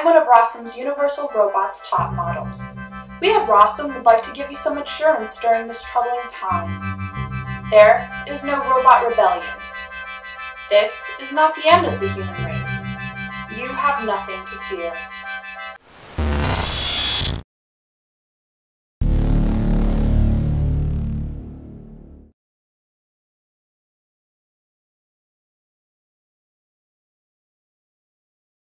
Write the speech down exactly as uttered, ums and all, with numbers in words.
I'm one of Rossum's Universal Robots top models. We at Rossum would like to give you some assurance during this troubling time. There is no robot rebellion. This is not the end of the human race. You have nothing to fear.